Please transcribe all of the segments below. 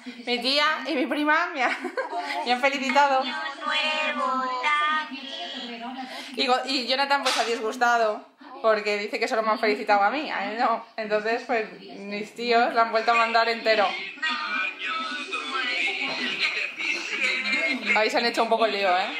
Mi tía y mi prima me han felicitado. Y Jonathan pues ha disgustado, porque dice que solo me han felicitado a mí no. Entonces pues mis tíos lo han vuelto a mandar entero. Ahí se han hecho un poco el lío, ¿eh?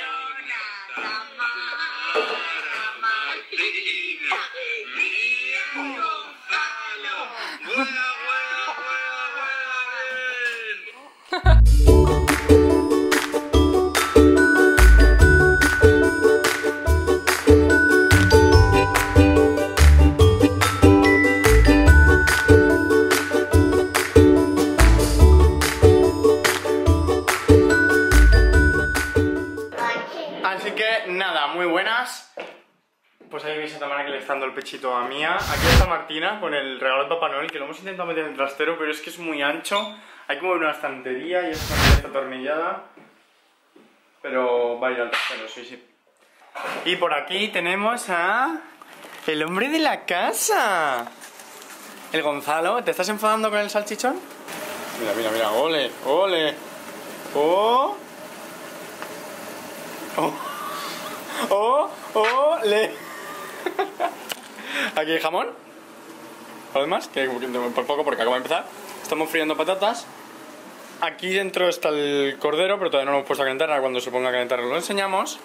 Así que nada, muy buenas. Pues ahí veis a Tamara que le está dando el pechito a Mía. Aquí está Martina con el regalo de Papá Noel, que lo hemos intentado meter en el trastero, pero es que es muy ancho. Hay como una estantería y esta está atornillada. Pero va a ir al trastero, sí, sí. Y por aquí tenemos a... el hombre de la casa. El Gonzalo. ¿Te estás enfadando con el salchichón? Mira, mira, mira. ¡Ole! ¡Ole! ¡Oh! ¡Oh! ¡Oh! ¡Ole! Aquí hay jamón. Además, que por poco porque acabo de empezar. Estamos friendo patatas. Aquí dentro está el cordero, pero todavía no lo hemos puesto a calentar. Ahora cuando se ponga a calentar lo enseñamos.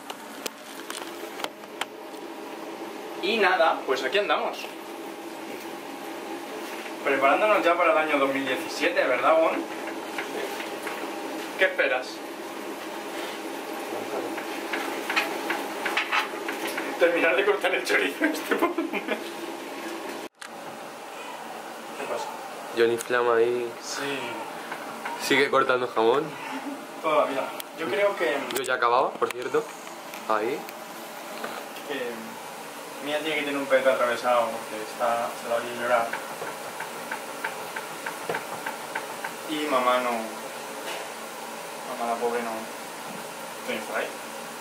Y nada, pues aquí andamos. Preparándonos ya para el año 2017, ¿verdad, Gon? ¿Qué esperas? Terminar de cortar el chorizo este por un mes. ¿Qué pasa? Johnny Flama ahí. Sí. Sigue cortando jamón. Todavía. Yo creo que... Yo ya acababa, por cierto. Ahí. Mía tiene que tener un peto atravesado porque se la oye llorar. Y mamá no... Mamá la pobre no... Tiene por ahí.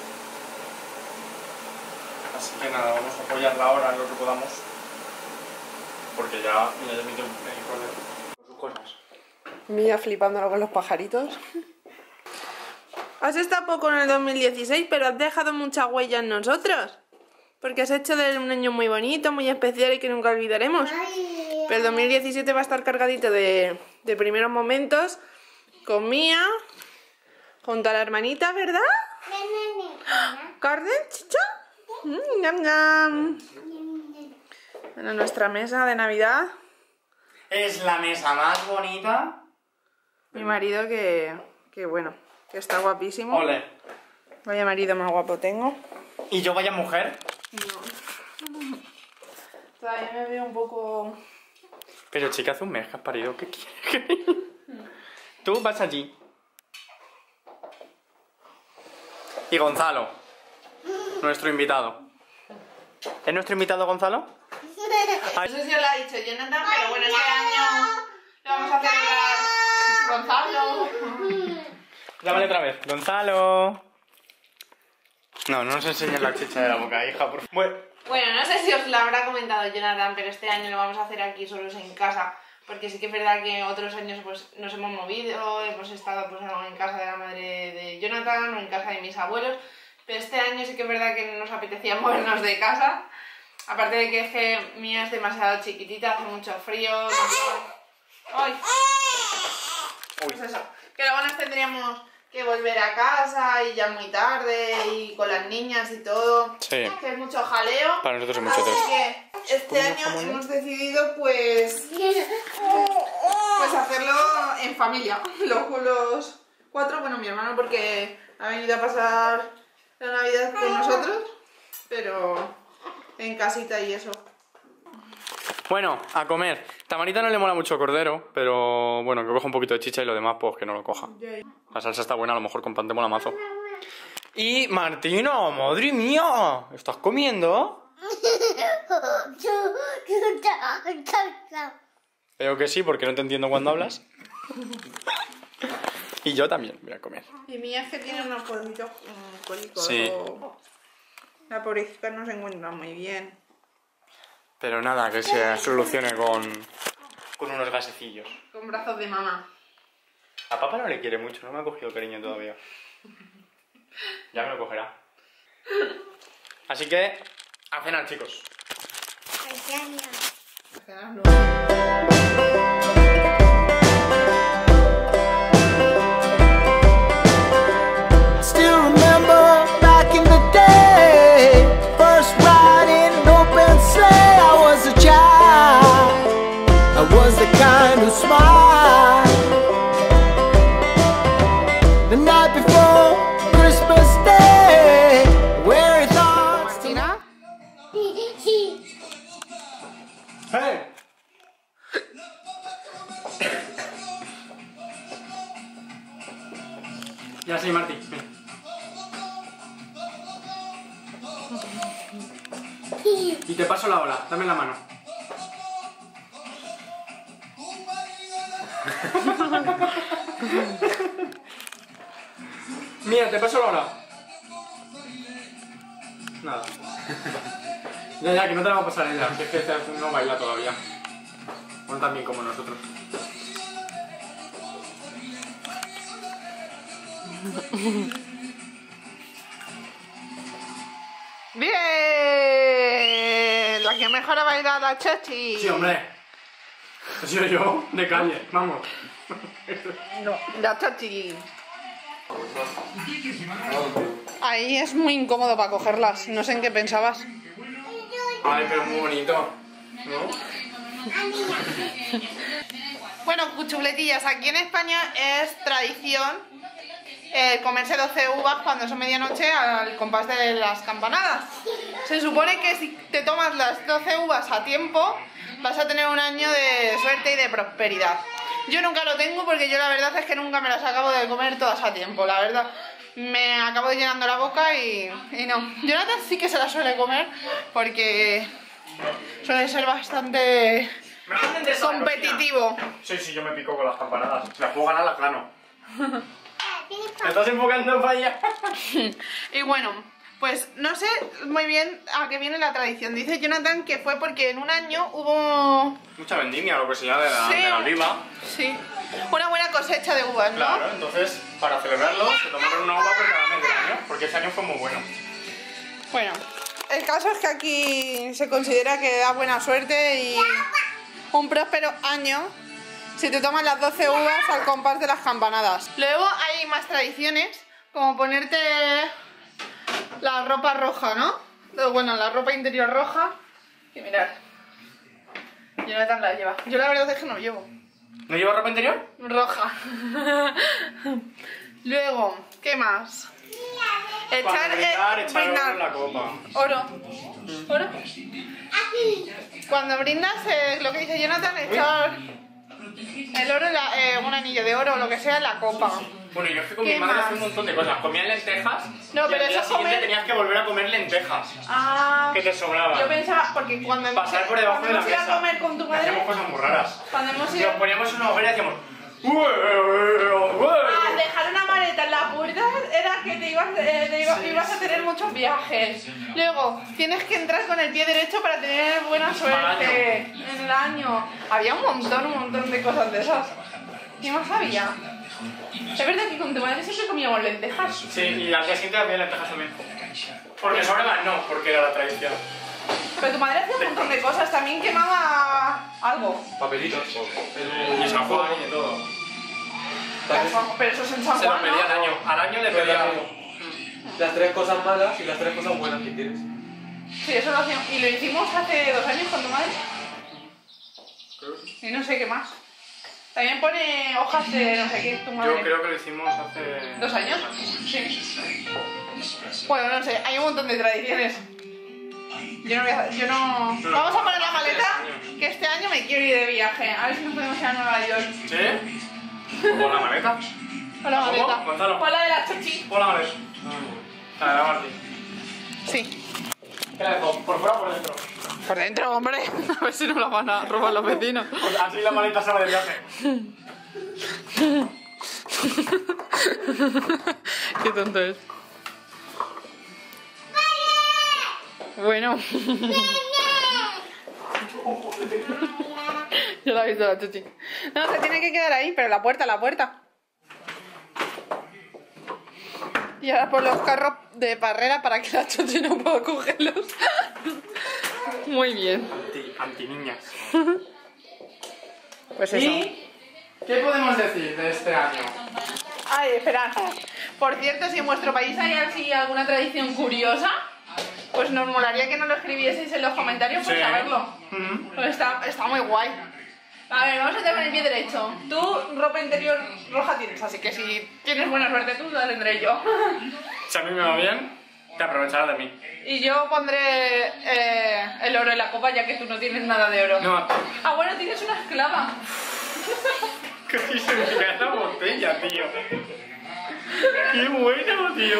Así que nada, vamos a apoyarla ahora en lo que podamos. Porque ya metió el cordero con sus cosas. Mía flipándolo con los pajaritos. Has estado poco en el 2016, pero has dejado mucha huella en nosotros. Porque has hecho de él un año muy bonito, muy especial y que nunca olvidaremos. Pero el 2017 va a estar cargadito de primeros momentos con Mía, junto a la hermanita, ¿verdad? ¿Carden, chicha? Ñam, ñam. Bueno, nuestra mesa de Navidad. Es la mesa más bonita. Mi marido que bueno, que está guapísimo. Ole. Vaya marido más guapo tengo. ¿Y yo vaya mujer? No. Todavía me veo un poco... Pero chica, hace un mes que has parido. ¿Qué quieres? Tú vas allí. Y Gonzalo, nuestro invitado. ¿Es nuestro invitado Gonzalo? No sé si os lo ha dicho Jonathan, pero bueno, este año lo vamos a celebrar Gonzalo. Llámale otra vez. Gonzalo. No nos enseñes la chicha de la boca, hija, por favor. Bueno, no sé si os lo habrá comentado Jonathan, pero este año lo vamos a hacer aquí solos en casa. Porque sí que es verdad que otros años pues nos hemos movido, hemos estado pues en casa de la madre de Jonathan o en casa de mis abuelos. Pero este año sí que es verdad que nos apetecía movernos de casa. Aparte de que es que Mía es demasiado chiquitita, hace mucho frío. ¡Ay! Pues eso, que luego nos tendríamos que volver a casa y ya muy tarde y con las niñas y todo. Sí. Que es mucho jaleo. Para nosotros es mucho Así test. que este año hemos decidido pues hacerlo en familia. Los cuatro, bueno, mi hermano porque ha venido a pasar la Navidad con nosotros, pero en casita y eso. Bueno, a comer. Tamarita no le mola mucho cordero, pero bueno, que coja un poquito de chicha y lo demás pues que no lo coja. La salsa está buena, a lo mejor con pan te mola mazo. Y Martina, madre mía, ¿estás comiendo? Veo que sí, porque no te entiendo cuando hablas. Y yo también voy a comer. Y Mía es que tiene unos cólicos. Sí. La pobrecita no se encuentra muy bien. Pero nada, que se solucione con unos gasecillos. Con brazos de mamá. Aparte Papá no le quiere mucho, no me ha cogido cariño todavía. Ya me lo cogerá. Así que, a cenar, chicos. A cenar no. Still remember back in the day, first riding an open sleigh. I was a child, I was the kind who smiled. The night before Christmas Day, where thoughts to Martina, ¡Hey! Ya sí, Martí. Ven. Y te paso la ola, dame la mano. Mira, te paso la ola. Nada. Ya, que no te la va a pasar ella, que es que este no baila todavía. No tan bien como nosotros. bien, la que mejor ha bailado la Chachi. Sí, hombre. He sido yo, de calle, vamos. No, la Chachi. Ahí es muy incómodo para cogerlas, no sé en qué pensabas. Ay, pero muy bonito, ¿no? Bueno, cuchuletillas, aquí en España es tradición comerse 12 uvas cuando son medianoche al compás de las campanadas. Se supone que si te tomas las 12 uvas a tiempo vas a tener un año de suerte y de prosperidad. Yo nunca lo tengo porque yo la verdad es que nunca me las acabo de comer todas a tiempo, la verdad. Me acabo llenando la boca y no. Jonathan sí que se las suele comer porque suele ser bastante competitivo. Sí, yo me pico con las campanadas. Si las puedo ganar, las gano. ¿Me estás enfocando para allá? Y bueno, pues no sé muy bien a qué viene la tradición. Dice Jonathan que fue porque en un año hubo... Mucha vendimia, lo que se llama de Sí. la oliva. Sí, una buena cosecha de uvas, ¿no? Claro, entonces, para celebrarlo, se tomaron una uva por cada mes del año, porque ese año fue muy bueno. Bueno, el caso es que aquí se considera que da buena suerte y un próspero año si te tomas las 12 uvas al compás de las campanadas. Luego hay más tradiciones, como ponerte la ropa roja, ¿no? Bueno, la ropa interior roja. Y mirad, Jonathan la lleva. Yo la verdad es que no llevo. ¿No lleva ropa interior? Roja. Luego, ¿qué más? Para brindar, echar oro en la copa. Oro. ¿Oro? Cuando brindas, lo que dice Jonathan, echar el oro, un anillo de oro o lo que sea en la copa. Bueno, yo fui con ¿Qué mi madre más? hace un montón de cosas. Comía lentejas No, y pero al día eso siguiente comer- tenías que volver a comer lentejas. Ah, Que te sobraban. yo pensaba, porque cuando Pasar por debajo de la hemos ido mesa. a comer con tu madre, Hacíamos cosas muy raras. cuando hemos ido Nos poníamos en una hoguera y decíamos... a dejar una maleta en la puerta, era que ibas a tener muchos viajes. Luego, tienes que entrar con el pie derecho para tener buena suerte en el año. Había un montón de cosas de esas. ¿Qué más había? Es verdad que con tu madre siempre comíamos lentejas. Sí, y al día siguiente había lentejas también. Porque sobraban no, porque era la tradición. Pero tu madre hacía un montón de cosas, también quemaba algo. Papelitos. Y San Juan y de todo. Pero eso es en San Se lo Juan, pedía al ¿no? año. Al año le pedía algo. Las 3 cosas malas y las 3 cosas buenas que tienes. Sí, eso lo hacíamos. Y lo hicimos hace 2 años con tu madre. Y no sé qué más. También pone hojas de no sé qué, tu madre. Yo creo que lo hicimos hace... 2 años. Sí. Bueno, no sé, hay un montón de tradiciones. Yo no voy a... Yo no... Vamos a poner la maleta, que este año me quiero ir de viaje. A ver si nos podemos ir a Nueva York. ¿Sí? ¿Con la maleta? Con la maleta. ¿Cómo? Gonzalo. Con la de la Chachi. Pon la maleta. La de la Martí. Sí. ¿Qué la dejo? ¿Por fuera o por dentro? Por dentro, hombre. A ver si no la van a robar los vecinos. Pues así la maleta sale de viaje. Qué tonto es. Bueno. Ya la he visto la Chuchi. No, se tiene que quedar ahí, pero la puerta. Y ahora por los carros de parrera para que la choche no pueda cogerlos. Muy bien. Anti niñas. Pues eso. ¿Y qué podemos decir de este año? Ay, esperad. Por cierto, si en vuestro país hay así alguna tradición curiosa, pues nos molaría que nos lo escribieseis en los comentarios para Sí. saberlo. Pues está muy guay. A ver, vamos a empezar con el pie derecho. Tú ropa interior roja tienes, así que si tienes buena suerte tú, la tendré yo. Si a mí me va bien, te aprovecharás de mí. Y yo pondré el oro en la copa, ya que tú no tienes nada de oro. No, Ah, bueno, tienes una esclava. casi se me cae la botella, tío. Qué bueno, tío.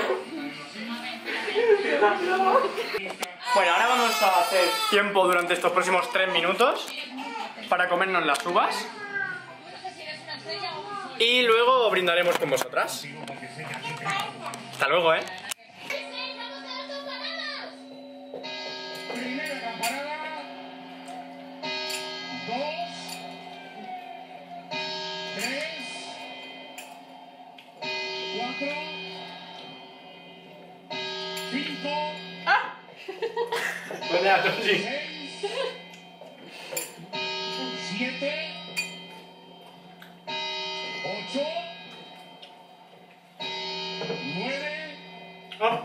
Bueno, ahora vamos a hacer tiempo durante estos próximos 3 minutos para comernos las uvas. Y luego brindaremos con vosotras. Hasta luego, ¿eh? Primera campanada. 2, 3, 4, 5, ¡Ah! Buena, sí. 6, 7, 8, 9, Oh.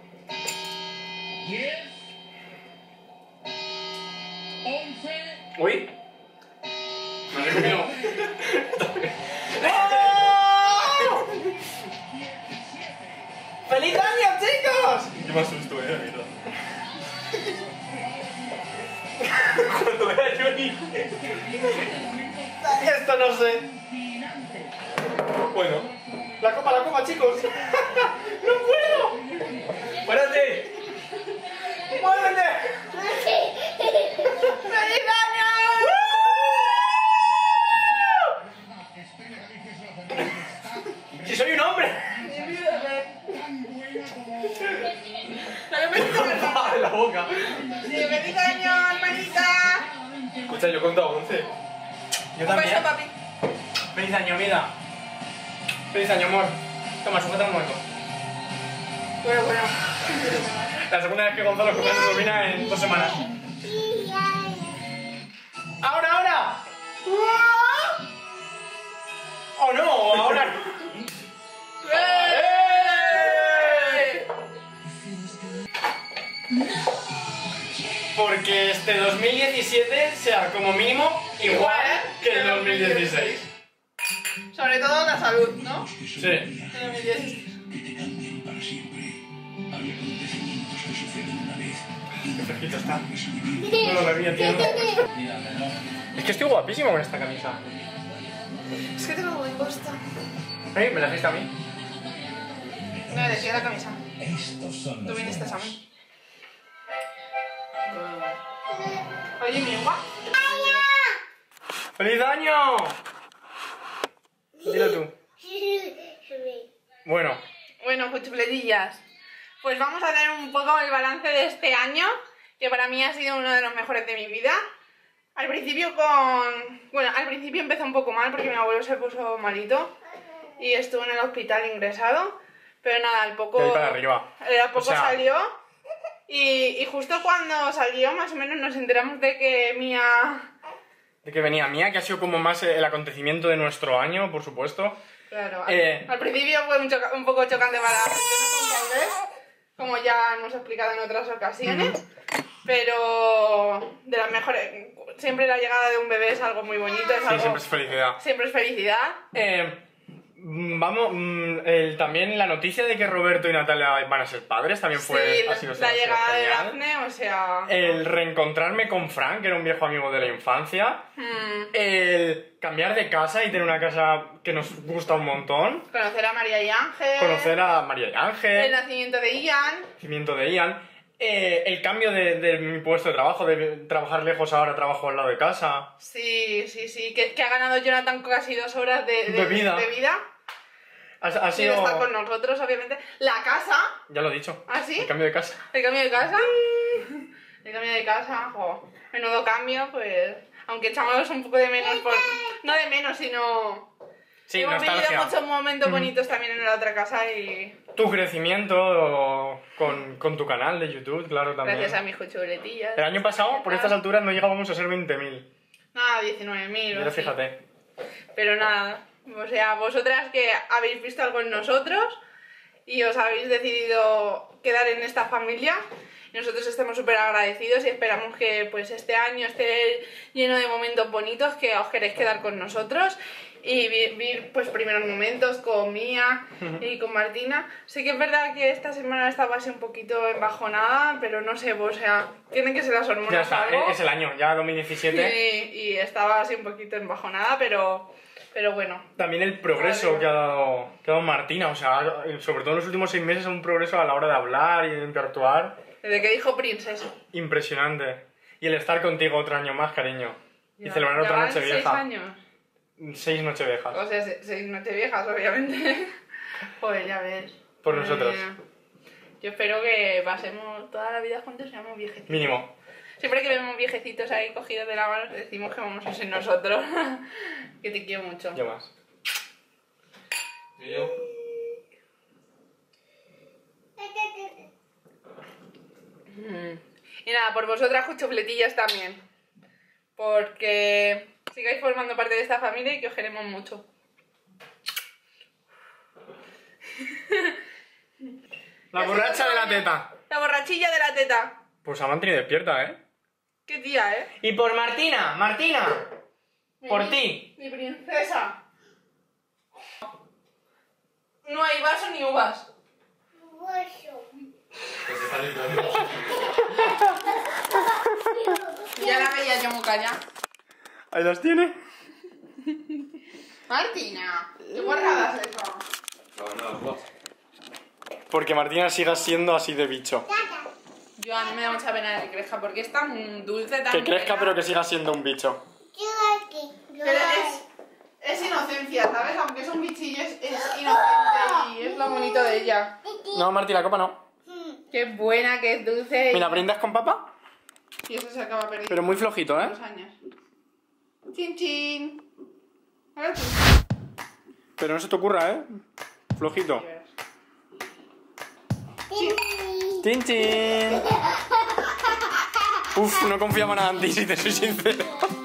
10, 11, Uy. Me he comido. ¡Feliz año, chicos! Yo me asusto, mierda. Cuando era Johnny. Esto no sé. Bueno, La copa, chicos. ¡No puedo! ¡párate! ¡Muévete! ¡Feliz año! ¡Si soy un hombre! ¡En la boca! Sí, ¡feliz año, hermanita! Escucha, yo he contado 11. Yo Un beso, papi. ¡Feliz año, vida! ¡Feliz año, amor! Toma, sujeta un momento. Bueno. La segunda vez que Gonzalo coge su sobrina en 2 semanas. ¡Ahora! ¡Oh no! ¡Ahora! ¡Eh! Porque este 2017 sea como mínimo igual que el 2016. Sobre todo la salud, ¿no? Sí. En 2016. Qué fresquito está. No lo bebía, tío. Es que estoy guapísimo con esta camisa. Es que tengo muy costa. ¿Eh? ¿Me la hiciste a mí? No, decía la camisa. Tú viniste a mí. Oye, mi guapa. ¡Feliz año! Dilo tú. Bueno, Bueno, cuchupletillas. Pues vamos a hacer un poco el balance de este año, que para mí ha sido uno de los mejores de mi vida. Al principio al principio empezó un poco mal porque mi abuelo se puso malito y estuvo en el hospital ingresado, pero nada, al poco... de ahí para arriba. Al poco O sea- salió y justo cuando salió más o menos nos enteramos de que Mía... De que venía Mía, que ha sido como más el acontecimiento de nuestro año, por supuesto. Claro, Al principio fue un poco chocante para la persona con Paulés, como ya hemos explicado en otras ocasiones, pero de las mejores, siempre la llegada de un bebé es algo muy bonito, es Sí, algo, siempre es felicidad. siempre es felicidad. Vamos, también la noticia de que Roberto y Natalia van a ser padres también fue... Sí, ha sido la llegada de genial. Dafne, o sea... El reencontrarme con Frank, que era un viejo amigo de la infancia. El cambiar de casa y tener una casa que nos gusta un montón. Conocer a María y Ángel. Conocer a María y El Ángel. nacimiento de Ian. El nacimiento de Ian. El cambio de mi puesto de trabajo, de trabajar lejos ahora trabajo al lado de casa. Sí, que ha ganado Jonathan casi 2 horas De vida. Ha Sin sido... estar con nosotros, obviamente. La casa. Ya lo he dicho. ¿Ah, sí? El cambio de casa. ¿El cambio de casa? El cambio de casa, jo. Menudo cambio, pues... Aunque echamos un poco de menos por... No de menos, sino... Sí, hemos vivido nostalgia. muchos momentos bonitos también en la otra casa y Tu crecimiento con tu canal de YouTube, claro, también. gracias a mis chuletillas. El año pasado, por estas alturas, no llegábamos a ser 20.000. Nada, 19.000. Pero fíjate. Pero nada, o sea, vosotras que habéis visto algo en nosotros y os habéis decidido quedar en esta familia, y nosotros estamos súper agradecidos y esperamos que pues este año esté lleno de momentos bonitos, que os queréis quedar con nosotros y vivir pues primeros momentos con Mía y con Martina. Sí que es verdad que esta semana estaba así un poquito embajonada, pero no sé, o sea, tienen que ser las hormonas Ya está, o algo. es el año, ya 2017. Y estaba así un poquito embajonada, pero bueno. También el progreso que ha dado Martina, o sea, sobre todo en los últimos 6 meses, un progreso a la hora de hablar y de interactuar Desde que dijo princesa. impresionante. Y el estar contigo otro año más, cariño. Y Ya- celebrar ya otra van noche 6 vieja. años. 6 nocheviejas. O sea, 6 nocheviejas, obviamente. Joder, ya ves. Por nosotros. Yo espero que pasemos toda la vida juntos y seamos viejecitos. Mínimo. Siempre que vemos viejecitos ahí cogidos de la mano, decimos que vamos a ser nosotros. Que te quiero mucho. Yo más. Y yo. Y nada, por vosotras, chufletillas también. Porque sigáis formando parte de esta familia y que os queremos mucho. La borracha de la teta. La borrachilla de la teta. Pues ha mantenido despierta, ¿eh? Qué tía, ¿eh? Y por Martina, por ti. Mi princesa. No hay vaso ni uvas. Que se está limpiando. Ya la veía yo muy callada. Ahí las tiene. Martina, qué guarradas eso. No. Porque Martina siga siendo así de bicho. Yo a mí me da mucha pena que crezca porque es tan dulce, tan Que crezca buena. pero que siga siendo un bicho. Pero es inocencia, ¿sabes? Aunque es un bichillo, es inocente y es lo bonito de ella. No, Martina, la copa no. Qué buena, que es dulce. Mira, ¿brindas con papá? Y eso se acaba perdiendo Pero muy flojito, con ¿eh? los años. Chin chin. A ver tú. Pero no se te ocurra, ¿eh? Flojito. Chin chin. Uf, no confiaba nada en ti, si te soy sincero.